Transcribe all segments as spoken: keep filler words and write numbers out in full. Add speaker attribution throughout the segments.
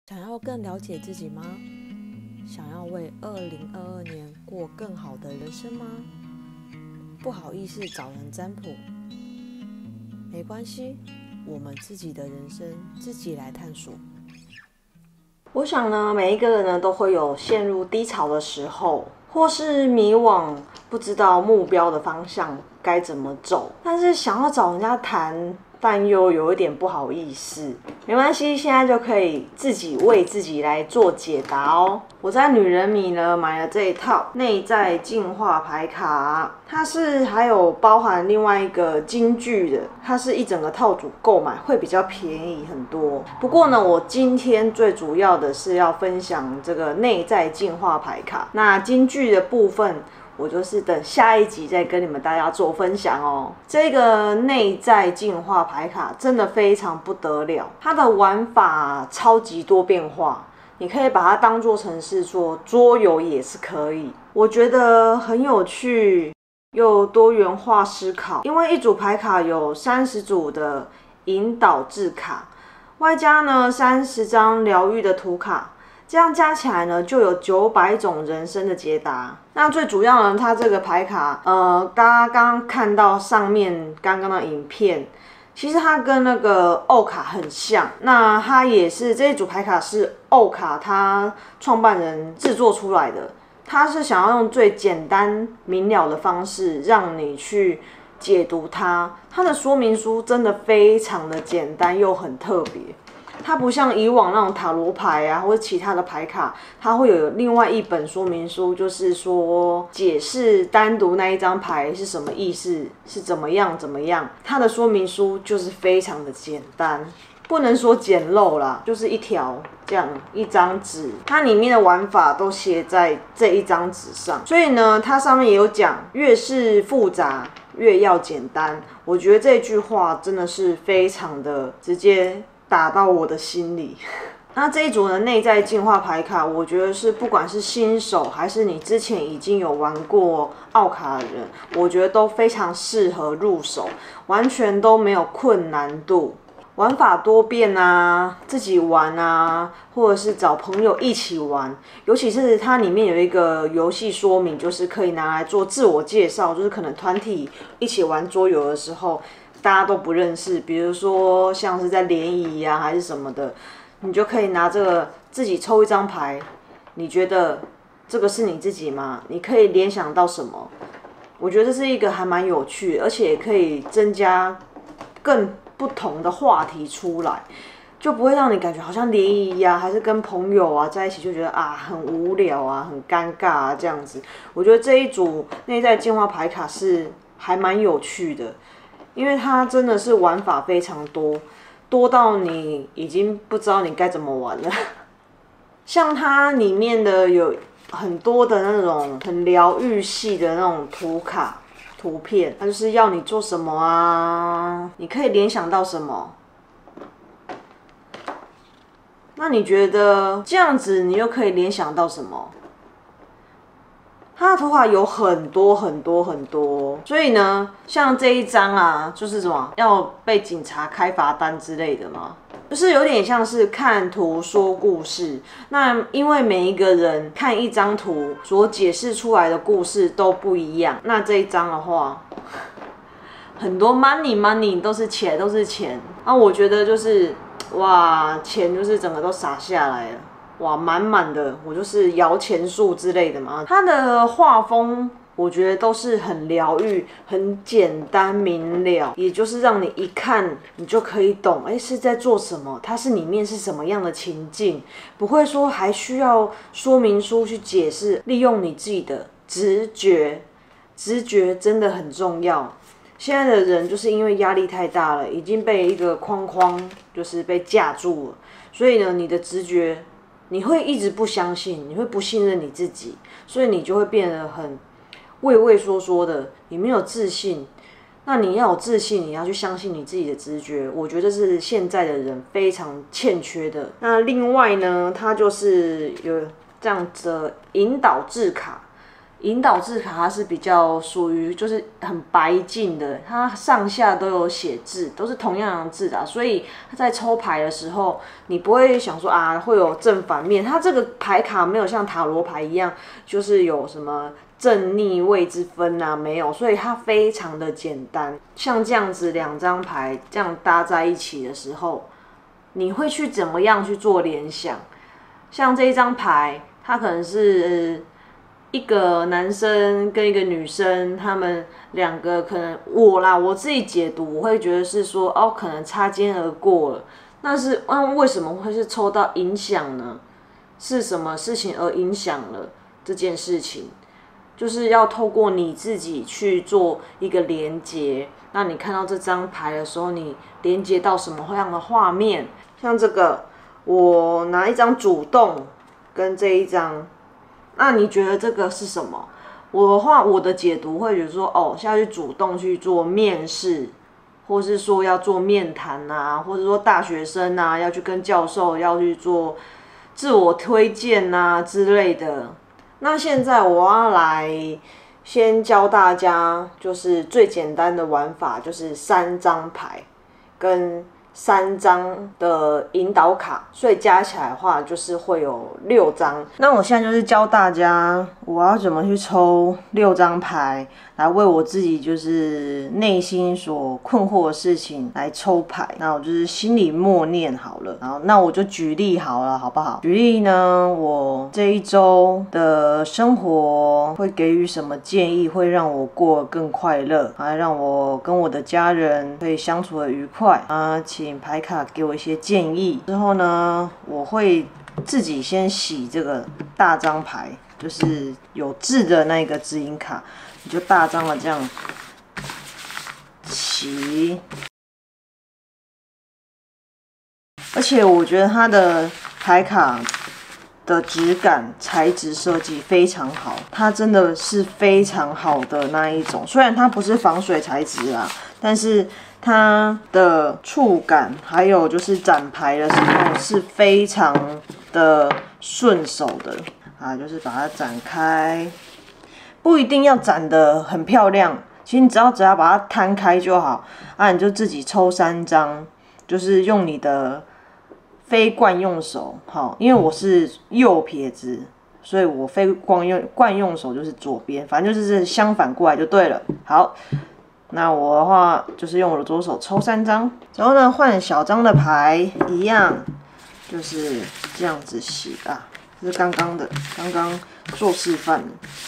Speaker 1: 想要更了解自己吗？想要为二零二二年过更好的人生吗？不好意思找人占卜，没关系，我们自己的人生自己来探索。
Speaker 2: 我想呢，每一个人呢都会有陷入低潮的时候，或是迷惘，不知道目标的方向该怎么走，但是想要找人家谈，但又有一点不好意思。没关系，现在就可以自己为自己来做解答哦。我在女人迷呢买了这一套内在进化牌卡，它是还有包含另外一个金句的，它是一整个套组购买会比较便宜很多。不过呢，我今天最主要的是要分享这个内在进化牌卡，那金句的部分我就是等下一集再跟你们大家做分享哦。这个内在进化牌卡真的非常不得了，它的玩法超级多变化，你可以把它当作成是说桌游也是可以，我觉得很有趣又多元化思考。因为一组牌卡有三十组的引导字卡，外加呢三十张疗愈的图卡，这样加起来呢，就有九百种人生的解答。那最主要呢，它这个牌卡，呃，刚刚看到上面刚刚的影片，其实它跟那个欧卡很像。那它也是这一组牌卡是欧卡它创办人制作出来的，他是想要用最简单明了的方式让你去解读它。它的说明书真的非常的简单又很特别。它不像以往那种塔罗牌啊，或者其他的牌卡，它会有另外一本说明书，就是说解释单独那一张牌是什么意思，是怎么样怎么样。它的说明书就是非常的简单，不能说简陋啦，就是一条这样一张纸，它里面的玩法都写在这一张纸上。所以呢，它上面也有讲，越是复杂越要简单。我觉得这句话真的是非常的直接打到我的心里。那这一组的内在进化牌卡，我觉得是不管是新手还是你之前已经有玩过奥卡的人，我觉得都非常适合入手，完全都没有困难度。玩法多变啊，自己玩啊，或者是找朋友一起玩。尤其是它里面有一个游戏说明，就是可以拿来做自我介绍，就是可能团体一起玩桌游的时候，大家都不认识，比如说像是在联谊啊还是什么的，你就可以拿这个自己抽一张牌，你觉得这个是你自己吗？你可以联想到什么？我觉得这是一个还蛮有趣的，而且也可以增加更不同的话题出来，就不会让你感觉好像联谊啊，还是跟朋友啊在一起就觉得啊很无聊啊，很尴尬啊这样子。我觉得这一组内在进化牌卡是还蛮有趣的，因为它真的是玩法非常多，多到你已经不知道你该怎么玩了。像它里面的有很多的那种很疗愈系的那种图卡图片，它就是要你做什么啊，你可以联想到什么。那你觉得这样子你又可以联想到什么？它的图卡有很多很多很多，所以呢，像这一张啊，就是什么要被警察开罚单之类的嘛，就是有点像是看图说故事。那因为每一个人看一张图所解释出来的故事都不一样，那这一张的话，很多 money money 都是钱，都是钱。那我觉得就是哇，钱就是整个都洒下来了。哇，满满的，我就是摇钱树之类的嘛。它的画风我觉得都是很疗愈，很简单明了，也就是让你一看你就可以懂，哎，是在做什么，它是里面是什么样的情境，不会说还需要说明书去解释，利用你自己的直觉，直觉真的很重要。现在的人就是因为压力太大了，已经被一个框框就是被架住了，所以呢，你的直觉你会一直不相信，你会不信任你自己，所以你就会变得很畏畏缩缩的，你没有自信。那你要有自信，你要去相信你自己的直觉，我觉得是现在的人非常欠缺的。那另外呢，它就是有这样子的引导字卡， 引导字卡它是比较属于就是很白净的，它上下都有写字，都是同样的字啊，所以在抽牌的时候，你不会想说啊会有正反面，它这个牌卡没有像塔罗牌一样，就是有什么正逆位之分啊，没有，所以它非常的简单。像这样子两张牌这样搭在一起的时候，你会去怎么样去做联想？像这一张牌，它可能是一个男生跟一个女生，他们两个可能我啦，我自己解读，我会觉得是说，哦，可能擦肩而过了。那是嗯，为什么会是抽到影响呢？是什么事情而影响了这件事情？就是要透过你自己去做一个连接。那你看到这张牌的时候，你连接到什么样的画面？像这个，我拿一张主动跟这一张。那你觉得这个是什么？我的话，我的解读会觉得说，哦，下去主动去做面试，或是说要做面谈啊，或者说大学生啊要去跟教授要去做自我推荐啊之类的。那现在我要来先教大家，就是最简单的玩法，就是三张牌跟三张的引导卡，所以加起来的话就是会有六张。那我现在就是教大家我要怎么去抽六张牌，来为我自己就是内心所困惑的事情来抽牌。那我就是心里默念好了，然后那我就举例好了，好不好？举例呢，我这一周的生活会给予什么建议，会让我过得更快乐，还让我跟我的家人可以相处的愉快啊。请牌卡给我一些建议。之后呢，我会自己先洗这个大张牌，就是有字的那个指引卡，你就大张的这样洗。而且我觉得它的牌卡的质感、材质设计非常好，它真的是非常好的那一种。虽然它不是防水材质啊，但是它的触感还有就是展牌的时候是非常的顺手的啊，就是把它展开，不一定要展得很漂亮，其实你只要只要把它摊开就好啊，你就自己抽三张，就是用你的非惯用手，好，因为我是右撇子，所以我非惯用惯用手就是左边，反正就是相反过来就对了。好。那我的话就是用我的左手抽三张，然后呢换小张的牌，一样就是这样子洗啊，这是刚刚的，刚刚做示范。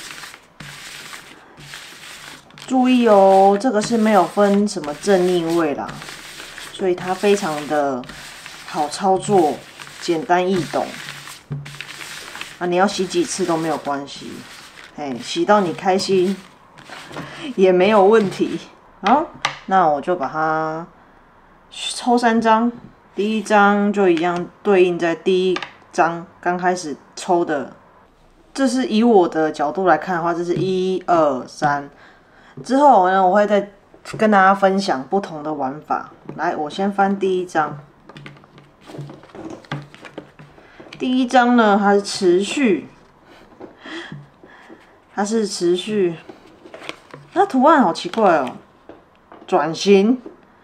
Speaker 2: 注意哦，这个是没有分什么正逆位啦，所以它非常的好操作，简单易懂。啊，你要洗几次都没有关系，哎，洗到你开心。也没有问题。好，那我就把它抽三张，第一张就一样对应在第一张刚开始抽的。这是以我的角度来看的话，这是一二三。之后呢，我会再跟大家分享不同的玩法。来，我先翻第一张。第一张呢，它是持续，它是持续。它图案好奇怪哦，转型。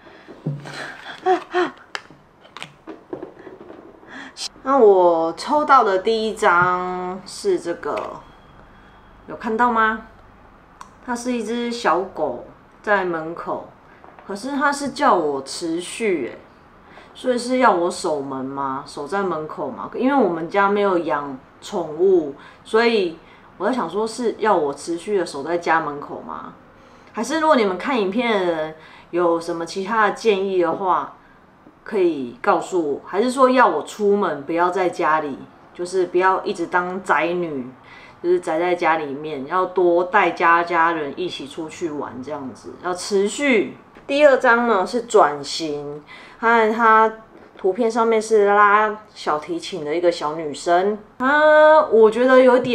Speaker 2: 那我抽到的第一张是这个，有看到吗？它是一只小狗在门口，可是它是叫我持续耶，所以是要我守门吗？守在门口吗？因为我们家没有养宠物，所以我在想说是要我持续的守在家门口吗？还是如果你们看影片的人有什么其他的建议的话，可以告诉我。还是说要我出门，不要在家里，就是不要一直当宅女，就是宅在家里面，要多带家家人一起出去玩，这样子要持续。第二张呢是转型，看它图片上面是拉小提琴的一个小女生，她我觉得有点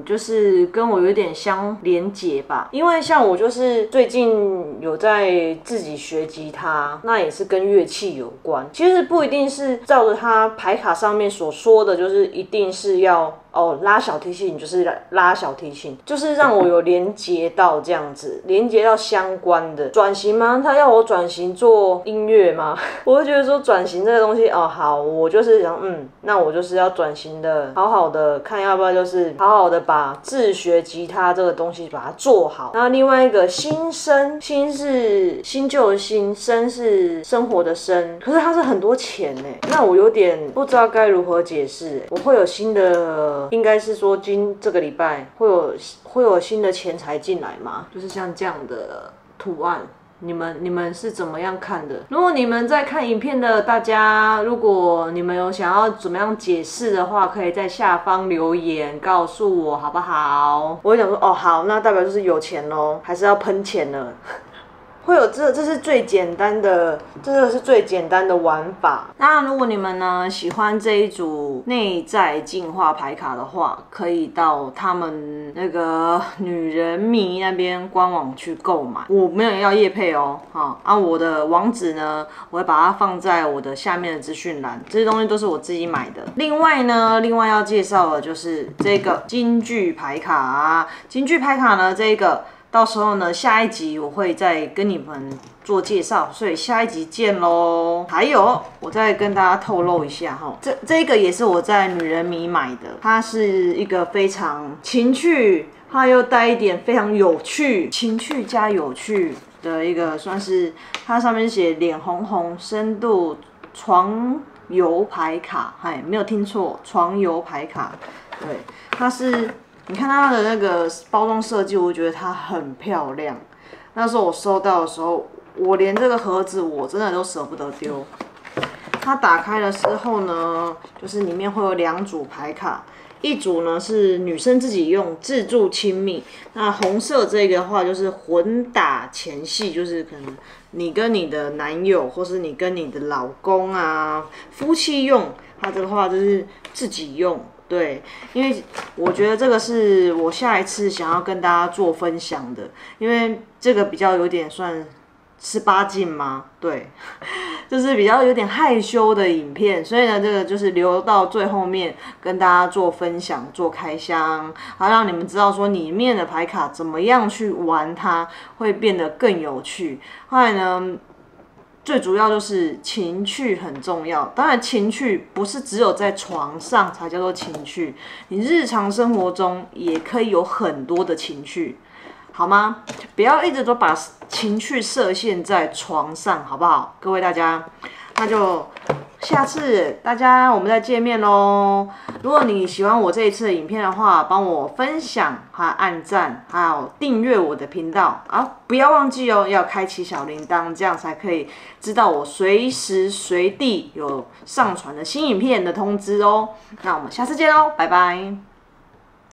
Speaker 2: 就是跟我有点相连结吧。因为像我就是最近有在自己学吉他，那也是跟乐器有关。其实不一定是照着它牌卡上面所说的，就是一定是要哦拉小提琴就是拉小提琴，就是让我有连接到这样子，连接到相关的转型吗？他要我转型做音乐吗？我会觉得说转型这个东西哦好，我就是想嗯，那我就是要转型的，好好的看要不要就是好好的把自学吉他这个东西把它做好。然后另外一个新生，新是新旧的新，生是生活的生，可是它是很多钱呢，那我有点不知道该如何解释。我会有新的，应该是说今这个礼拜会有会有新的钱财进来吗？就是像这样的图案。你们你们是怎么样看的？如果你们在看影片的大家，如果你们有想要怎么样解释的话，可以在下方留言告诉我，好不好？我会想说，哦好，那代表就是有钱咯，还是要喷钱了。会有这这是最简单的，这个是最简单的玩法。那如果你们呢喜欢这一组内在进化牌卡的话，可以到他们那个女人迷那边官网去购买。我没有要业配哦，好啊，我的网址呢，我会把它放在我的下面的资讯栏。这些东西都是我自己买的。另外呢，另外要介绍的就是这个金句牌卡。金句牌卡呢，这个。到时候呢，下一集我会再跟你们做介绍，所以下一集见喽。还有，我再跟大家透露一下哈，这这个也是我在女人迷买的，它是一个非常情趣，它又带一点非常有趣，情趣加有趣的一个，算是它上面写脸红红深度床游牌卡，哎，没有听错，床游牌卡，对，它是。你看它的那个包装设计，我觉得它很漂亮。那时候我收到的时候，我连这个盒子我真的都舍不得丢。它打开的时候呢，就是里面会有两组牌卡，一组呢是女生自己用，自助亲密。那红色这个的话就是混打前戏，就是可能你跟你的男友，或是你跟你的老公啊，夫妻用。它这个话就是自己用。对，因为我觉得这个是我下一次想要跟大家做分享的，因为这个比较有点算十八禁吗？对，就是比较有点害羞的影片，所以呢，这个就是留到最后面跟大家做分享、做开箱，好让你们知道说里面的牌卡怎么样去玩它，会变得更有趣。后来呢？最主要就是情趣很重要，当然情趣不是只有在床上才叫做情趣，你日常生活中也可以有很多的情趣，好吗？不要一直都把情趣设限在床上，好不好？各位大家，那就下次大家我们再见面喽。如果你喜欢我这一次的影片的话，帮我分享、还有按赞，还有订阅我的频道啊！不要忘记哦，要开启小铃铛，这样才可以知道我随时随地有上传的新影片的通知哦。那我们下次见喽，拜拜。